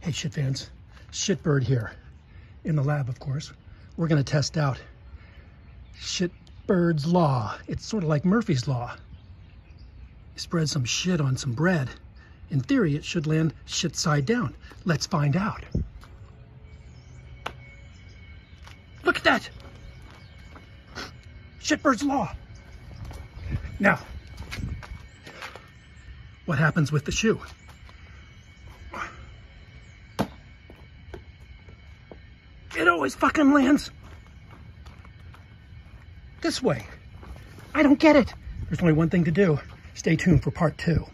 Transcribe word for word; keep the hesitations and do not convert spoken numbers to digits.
Hey shit fans, Shitbird here, in the lab of course. We're gonna test out Shitbird's law. It's sort of like Murphy's law. You spread some shit on some bread. In theory, it should land shit side down. Let's find out. Look at that! Shitbird's law. Now, what happens with the shoe? It always fucking lands this way. I don't get it. There's only one thing to do. Stay tuned for part two.